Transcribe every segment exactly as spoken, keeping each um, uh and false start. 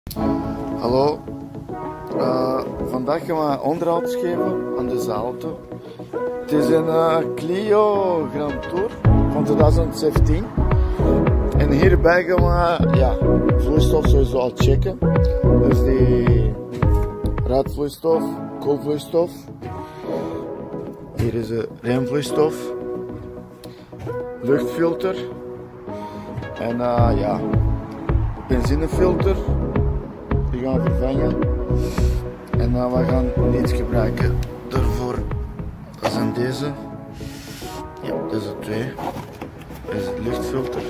Hallo, uh, vandaag gaan we onderhoud geven aan deze auto. Het is een uh, Clio Grand Tour van twintig zeventien. En hierbij gaan we ja, vloeistof sowieso al checken. Dus die ruitvloeistof, koelvloeistof. Hier is de remvloeistof, luchtfilter en uh, ja, benzinefilter. Die gaan we vervangen. En uh, we gaan iets gebruiken daarvoor. Dat zijn deze. Ja, deze twee. Deze is het luchtfilter.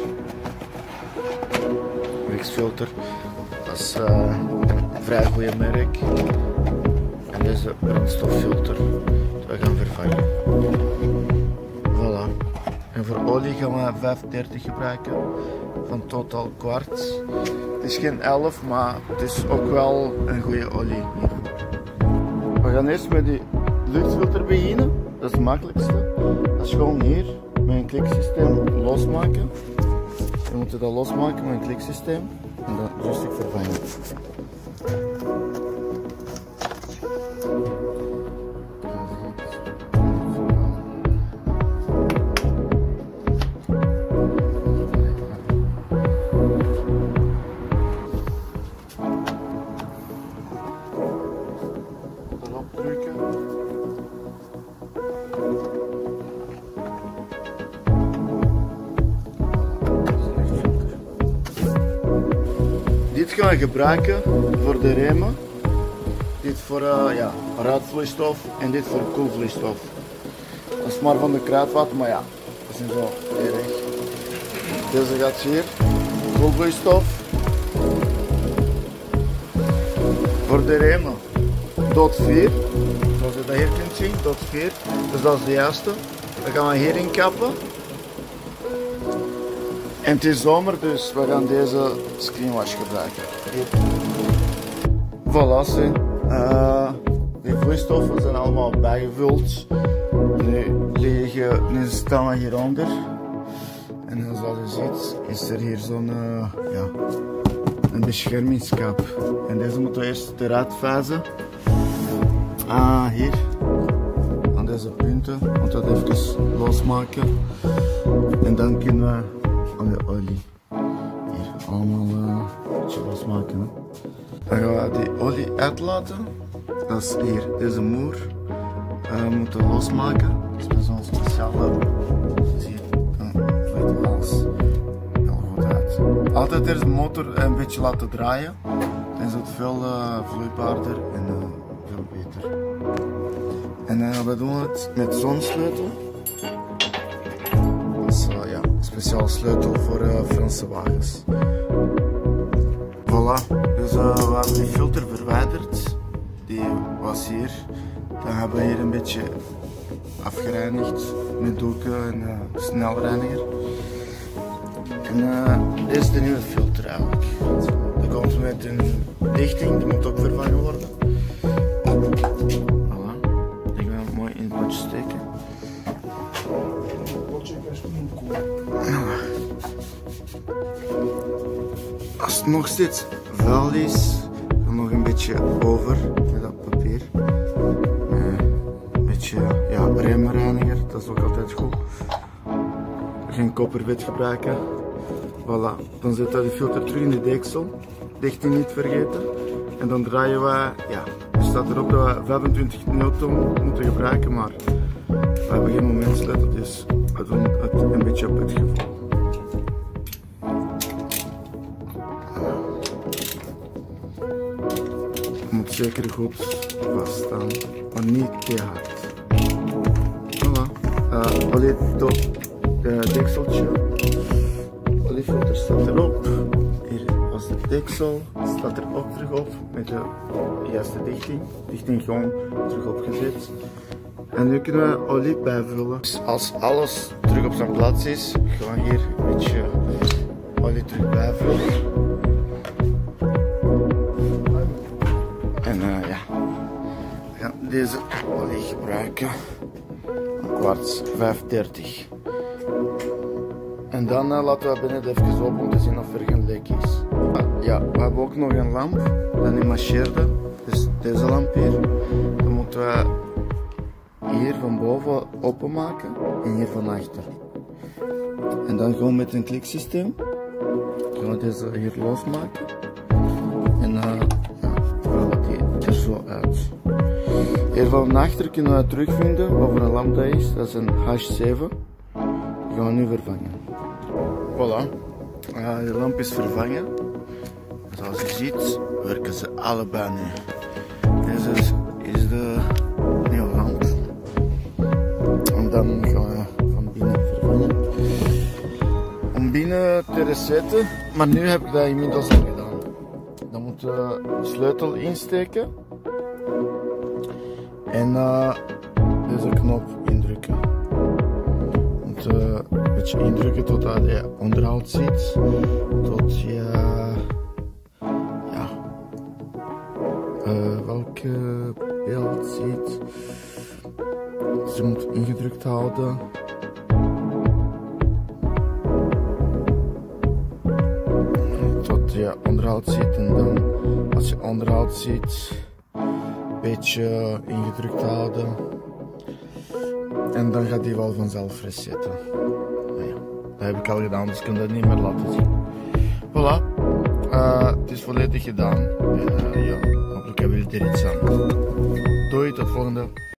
Wixfilter. Dat is uh, een vrij goede merk. En deze brandstoffilter. Dat we gaan vervangen. Voilà. En voor olie gaan we vijfendertig gebruiken. Van Total Quartz. Het is geen elf, maar het is ook wel een goede olie hiervoor. We gaan eerst met die luchtfilter beginnen. Dat is het makkelijkste. Dat is gewoon hier met een kliksysteem losmaken. We moeten dat losmaken met een kliksysteem en dan rustig vervangen. Erop drukken. Dit gaan we gebruiken voor de remmen, dit voor uh, ja, ruitvloeistof en dit voor koelvloeistof. Dat is maar van de kruidvat, maar ja, dat is niet zo erg. Deze gaat hier, koelvloeistof. Voor de remmen, dot vier, zoals je dat hier kunt zien, dot vier, dus dat is de juiste. Dan gaan we hierin kappen. En het is zomer, dus we gaan deze screenwash gebruiken. Hier. Voilà, zie. Uh, die vloeistoffen zijn allemaal bijgevuld. Nu, liggen, nu staan we hieronder. En zoals je ziet, is er hier zo'n uh, ja, een beschermingskap. En deze moeten we eerst eruit vijzen. Ah, hier. Aan deze punten. We moeten dat even losmaken. En dan kunnen we aan de olie. Hier, allemaal uh, een beetje losmaken. Hè. Dan gaan we die olie uitlaten. Dat is hier, deze moer. Uh, we moeten losmaken. Dat is met zo'n speciale. Zie je, dan vliegt alles heel goed uit. Altijd eerst de motor een beetje laten draaien. Dan is het veel uh, vloeibaarder en uh, veel beter. En uh, we doen het met zo'n sleutel. Dat is uh, ja, een speciale sleutel voor uh, Franse wagens. Voilà, dus uh, we hebben die filter verwijderd. Die was hier. Dan hebben we hier een beetje afgereinigd met doeken en uh, snelreiniger. En uh, dit is de nieuwe filter eigenlijk. Dat komt met een dichting, die moet ook vervangen worden. Voilà, die gaan we mooi in het potje steken. Als het nog steeds vuil is, dan nog een beetje over met dat papier. Een beetje ja, remreiniger, dat is ook altijd goed. Geen koppervet gebruiken. Voilà, dan zet je de filter terug in de deksel. Dichting niet vergeten. En dan draaien we, ja, er staat erop dat we vijfentwintig newton moeten gebruiken, maar we hebben geen momentsleutel, dus we doen het een beetje op het gevoel. Het moet zeker goed vaststaan, maar niet te hard. Voilà, uh, olie tot het dekseltje. Oliefilter staat erop. Hier was de deksel, staat er ook terug op met de juiste dichting. Dichting gewoon terug opgezet. En nu kunnen we olie bijvullen. Dus als alles terug op zijn plaats is, gaan we hier een beetje olie terug bijvullen. En uh, ja, we gaan deze olie gebruiken. Een kwarts vijfendertig. En dan uh, laten we binnen even open om te zien of er geen lek is. ja, we hebben ook nog een lamp, dat niet marcheerde. Dus deze lamp hier, dan moeten we hier van boven openmaken en hier van achter. En dan gewoon met een kliksysteem gaan we deze hier losmaken. En uh, ja, dan die er zo uit. Hier van achter kunnen we terugvinden wat voor een lamp dat is. Dat is een H zeven. Die gaan we nu vervangen. Voilà, uh, de lamp is vervangen. Zoals je ziet werken ze allebei nu. Deze is, is de nieuwe lamp. En dan gaan we van binnen vervangen. Om binnen te resetten, maar nu heb ik dat inmiddels al gedaan. Dan moet je de sleutel insteken en uh, deze knop indrukken. Je moet uh, een beetje indrukken totdat je onderhoud ziet, tot je ja, uh, welke beeld ziet. Dus je moet ingedrukt houden. Tot je onderhoud ziet en dan als je onderhoud ziet, een beetje ingedrukt houden. En dan gaat die wel vanzelf resetten. Nou ja, dat heb ik al gedaan, dus ik kan dat niet meer laten zien. Voilà, uh, het is volledig gedaan. En uh, ja, hopelijk hebben jullie er iets aan. Doei, tot volgende.